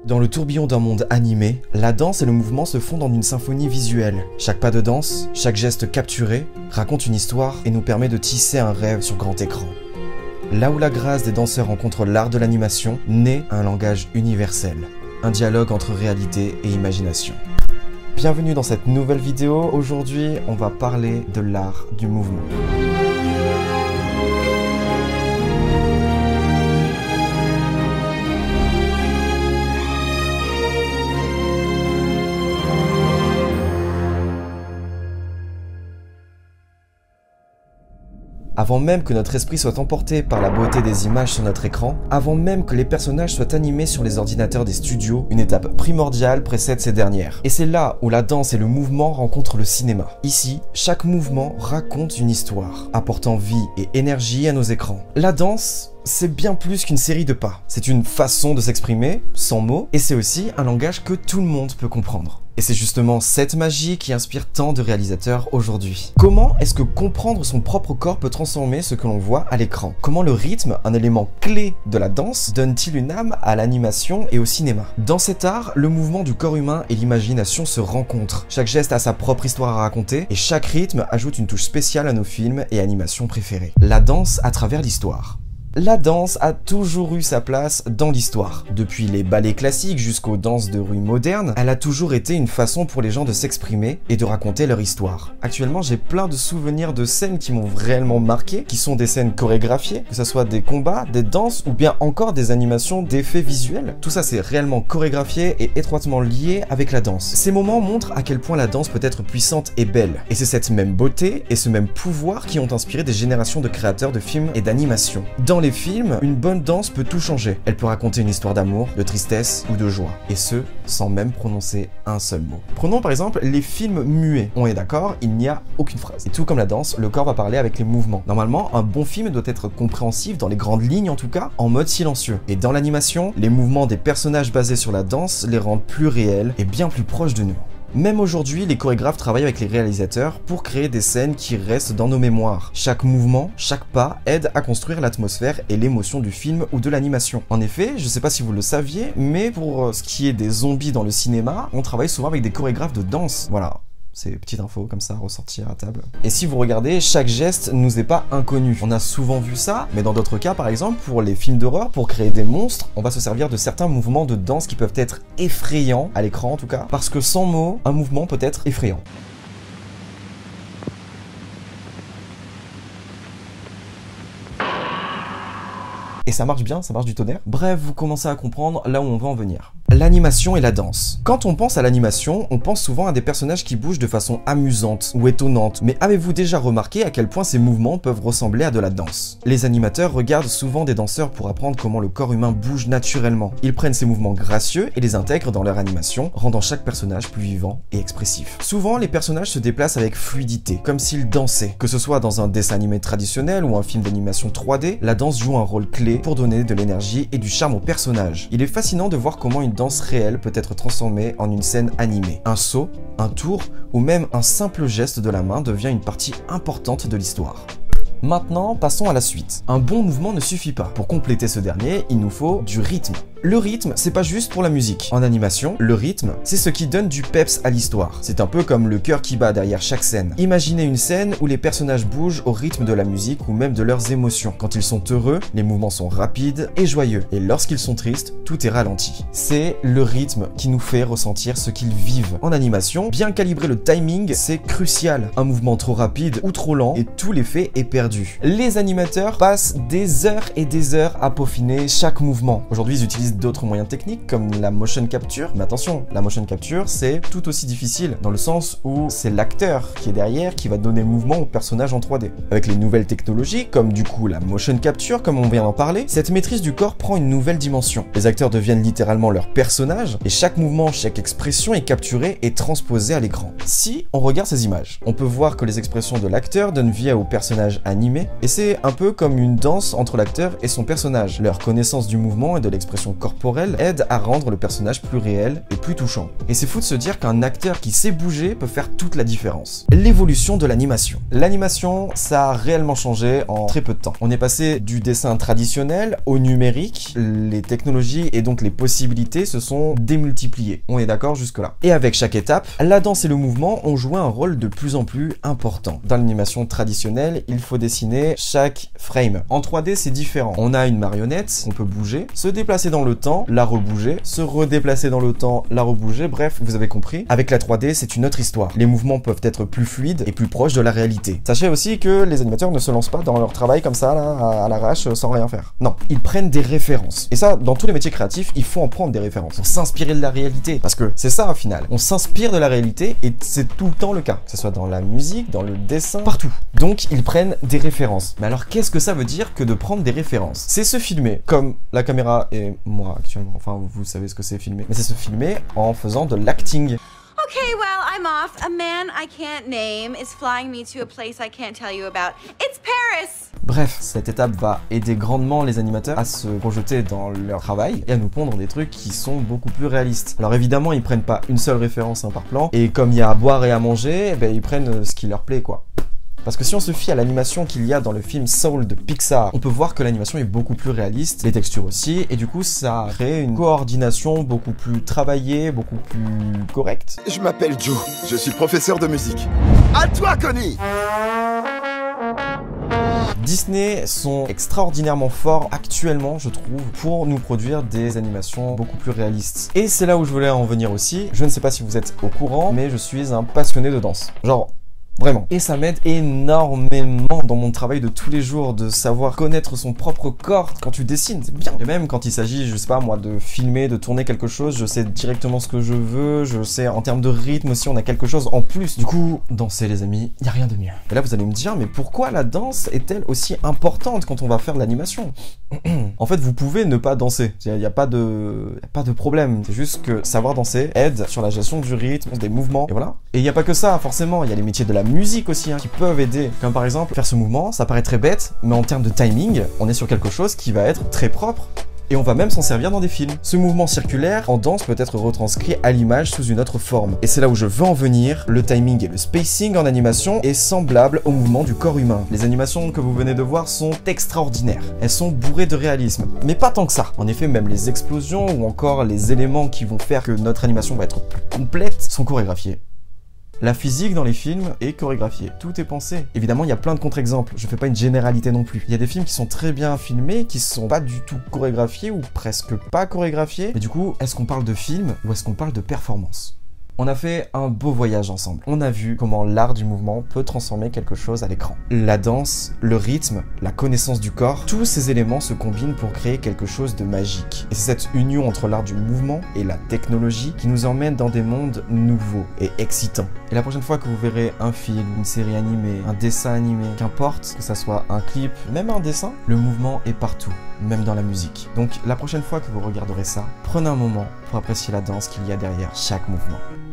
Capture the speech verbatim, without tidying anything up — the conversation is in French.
Dans le tourbillon d'un monde animé, la danse et le mouvement se fondent en une symphonie visuelle. Chaque pas de danse, chaque geste capturé, raconte une histoire et nous permet de tisser un rêve sur grand écran. Là où la grâce des danseurs rencontre l'art de l'animation, naît un langage universel, un dialogue entre réalité et imagination. Bienvenue dans cette nouvelle vidéo. Aujourd'hui, on va parler de l'art du mouvement. Avant même que notre esprit soit emporté par la beauté des images sur notre écran, avant même que les personnages soient animés sur les ordinateurs des studios, une étape primordiale précède ces dernières. Et c'est là où la danse et le mouvement rencontrent le cinéma. Ici, chaque mouvement raconte une histoire, apportant vie et énergie à nos écrans. La danse, c'est bien plus qu'une série de pas. C'est une façon de s'exprimer, sans mots, et c'est aussi un langage que tout le monde peut comprendre. Et c'est justement cette magie qui inspire tant de réalisateurs aujourd'hui. Comment est-ce que comprendre son propre corps peut transformer ce que l'on voit à l'écran? Comment le rythme, un élément clé de la danse, donne-t-il une âme à l'animation et au cinéma? Dans cet art, le mouvement du corps humain et l'imagination se rencontrent. Chaque geste a sa propre histoire à raconter, et chaque rythme ajoute une touche spéciale à nos films et animations préférés. La danse à travers l'histoire. La danse a toujours eu sa place dans l'histoire. Depuis les ballets classiques jusqu'aux danses de rue modernes, elle a toujours été une façon pour les gens de s'exprimer et de raconter leur histoire. Actuellement, j'ai plein de souvenirs de scènes qui m'ont réellement marqué, qui sont des scènes chorégraphiées, que ce soit des combats, des danses ou bien encore des animations d'effets visuels. Tout ça, c'est réellement chorégraphié et étroitement lié avec la danse. Ces moments montrent à quel point la danse peut être puissante et belle. Et c'est cette même beauté et ce même pouvoir qui ont inspiré des générations de créateurs de films et d'animations. Dans les films, une bonne danse peut tout changer. Elle peut raconter une histoire d'amour, de tristesse ou de joie. Et ce, sans même prononcer un seul mot. Prenons par exemple les films muets. On est d'accord, il n'y a aucune phrase. Et tout comme la danse, le corps va parler avec les mouvements. Normalement, un bon film doit être compréhensif, dans les grandes lignes en tout cas, en mode silencieux. Et dans l'animation, les mouvements des personnages basés sur la danse les rendent plus réels et bien plus proches de nous. Même aujourd'hui, les chorégraphes travaillent avec les réalisateurs pour créer des scènes qui restent dans nos mémoires. Chaque mouvement, chaque pas aide à construire l'atmosphère et l'émotion du film ou de l'animation. En effet, je sais pas si vous le saviez, mais pour ce qui est des zombies dans le cinéma, on travaille souvent avec des chorégraphes de danse. Voilà. C'est petite info comme ça à ressortir à table. Et si vous regardez, chaque geste nous est pas inconnu. On a souvent vu ça, mais dans d'autres cas, par exemple, pour les films d'horreur, pour créer des monstres, on va se servir de certains mouvements de danse qui peuvent être effrayants, à l'écran en tout cas, parce que sans mots, un mouvement peut être effrayant. Et ça marche bien, ça marche du tonnerre. Bref, vous commencez à comprendre là où on va en venir. L'animation et la danse. Quand on pense à l'animation, on pense souvent à des personnages qui bougent de façon amusante ou étonnante. Mais avez-vous déjà remarqué à quel point ces mouvements peuvent ressembler à de la danse? Les animateurs regardent souvent des danseurs pour apprendre comment le corps humain bouge naturellement. Ils prennent ces mouvements gracieux et les intègrent dans leur animation, rendant chaque personnage plus vivant et expressif. Souvent, les personnages se déplacent avec fluidité, comme s'ils dansaient. Que ce soit dans un dessin animé traditionnel ou un film d'animation trois D, la danse joue un rôle clé pour donner de l'énergie et du charme aux personnages. Il est fascinant de voir comment une danse réelle peut être transformée en une scène animée. Un saut, un tour ou même un simple geste de la main devient une partie importante de l'histoire. Maintenant, passons à la suite. Un bon mouvement ne suffit pas. Pour compléter ce dernier, il nous faut du rythme. Le rythme, c'est pas juste pour la musique. En animation, le rythme, c'est ce qui donne du peps à l'histoire. C'est un peu comme le cœur qui bat derrière chaque scène. Imaginez une scène où les personnages bougent au rythme de la musique ou même de leurs émotions. Quand ils sont heureux, les mouvements sont rapides et joyeux. Et lorsqu'ils sont tristes, tout est ralenti. C'est le rythme qui nous fait ressentir ce qu'ils vivent. En animation, bien calibrer le timing, c'est crucial. Un mouvement trop rapide ou trop lent et tout l'effet est perdu. Les animateurs passent des heures et des heures à peaufiner chaque mouvement. Aujourd'hui, ils utilisent d'autres moyens techniques comme la motion capture. Mais attention, la motion capture, c'est tout aussi difficile dans le sens où c'est l'acteur qui est derrière qui va donner le mouvement au personnage en trois D. Avec les nouvelles technologies, comme du coup la motion capture, comme on vient d'en parler, cette maîtrise du corps prend une nouvelle dimension. Les acteurs deviennent littéralement leur personnage et chaque mouvement, chaque expression est capturée et transposée à l'écran. Si on regarde ces images, on peut voir que les expressions de l'acteur donnent vie au personnage animé et c'est un peu comme une danse entre l'acteur et son personnage. Leur connaissance du mouvement et de l'expression corporelle aide à rendre le personnage plus réel et plus touchant. Et c'est fou de se dire qu'un acteur qui sait bouger peut faire toute la différence. L'évolution de l'animation. L'animation, ça a réellement changé en très peu de temps. On est passé du dessin traditionnel au numérique, les technologies et donc les possibilités se sont démultipliées. On est d'accord jusque-là. Et avec chaque étape, la danse et le mouvement ont joué un rôle de plus en plus important. Dans l'animation traditionnelle, il faut dessiner chaque frame. En trois D, c'est différent. On a une marionnette, on peut bouger, se déplacer dans le temps, la rebouger, se redéplacer dans le temps, la rebouger, bref, vous avez compris. Avec la trois D, c'est une autre histoire. Les mouvements peuvent être plus fluides et plus proches de la réalité. Sachez aussi que les animateurs ne se lancent pas dans leur travail comme ça, là, à l'arrache, sans rien faire. Non, ils prennent des références. Et ça, dans tous les métiers créatifs, il faut en prendre des références. Pour s'inspirer de la réalité. Parce que c'est ça, au final. On s'inspire de la réalité et c'est tout le temps le cas. Que ce soit dans la musique, dans le dessin, partout. Donc, ils prennent des références. Mais alors, qu'est-ce que ça veut dire que de prendre des références? C'est se filmer, comme la caméra et moi actuellement. Enfin, vous savez ce que c'est filmer. Mais c'est se filmer en faisant de l'acting. Okay, well, I'm off. A man I can't name is flying me to a place I can't tell you about. It's Paris! Bref, cette étape va aider grandement les animateurs à se projeter dans leur travail et à nous pondre des trucs qui sont beaucoup plus réalistes. Alors évidemment, ils prennent pas une seule référence hein, par plan, et comme il y a à boire et à manger, ben, ils prennent ce qui leur plaît, quoi. Parce que si on se fie à l'animation qu'il y a dans le film Soul de Pixar, on peut voir que l'animation est beaucoup plus réaliste, les textures aussi, et du coup ça crée une coordination beaucoup plus travaillée, beaucoup plus correcte. Je m'appelle Joe, je suis professeur de musique. À toi, Connie! Disney sont extraordinairement forts actuellement, je trouve, pour nous produire des animations beaucoup plus réalistes. Et c'est là où je voulais en venir aussi. Je ne sais pas si vous êtes au courant, mais je suis un passionné de danse. Genre... Vraiment. Et ça m'aide énormément dans mon travail de tous les jours, de savoir connaître son propre corps quand tu dessines, c'est bien. Et même quand il s'agit, je sais pas moi, de filmer, de tourner quelque chose, je sais directement ce que je veux, je sais en termes de rythme aussi, on a quelque chose en plus. Du coup, danser les amis, y a rien de mieux. Et là vous allez me dire, mais pourquoi la danse est-elle aussi importante quand on va faire de l'animation? En fait, vous pouvez ne pas danser, il n'y a, a pas de, y a pas de problème. C'est juste que savoir danser aide sur la gestion du rythme, des mouvements, et voilà. Et il n'y a pas que ça, forcément, il y a les métiers de la musique aussi hein, qui peuvent aider, comme par exemple faire ce mouvement, ça paraît très bête, mais en termes de timing, on est sur quelque chose qui va être très propre. Et on va même s'en servir dans des films. Ce mouvement circulaire en danse peut être retranscrit à l'image sous une autre forme. Et c'est là où je veux en venir, le timing et le spacing en animation est semblable au mouvement du corps humain. Les animations que vous venez de voir sont extraordinaires. Elles sont bourrées de réalisme. Mais pas tant que ça. En effet, même les explosions ou encore les éléments qui vont faire que notre animation va être plus complète sont chorégraphiés. La physique dans les films est chorégraphiée, tout est pensé. Évidemment, il y a plein de contre-exemples, je fais pas une généralité non plus. Il y a des films qui sont très bien filmés, qui sont pas du tout chorégraphiés ou presque pas chorégraphiés. Mais du coup, est-ce qu'on parle de film ou est-ce qu'on parle de performance ? On a fait un beau voyage ensemble. On a vu comment l'art du mouvement peut transformer quelque chose à l'écran. La danse, le rythme, la connaissance du corps, tous ces éléments se combinent pour créer quelque chose de magique. Et c'est cette union entre l'art du mouvement et la technologie qui nous emmène dans des mondes nouveaux et excitants. Et la prochaine fois que vous verrez un film, une série animée, un dessin animé, qu'importe, que ça soit un clip, même un dessin, le mouvement est partout, même dans la musique. Donc la prochaine fois que vous regarderez ça, prenez un moment pour apprécier la danse qu'il y a derrière chaque mouvement.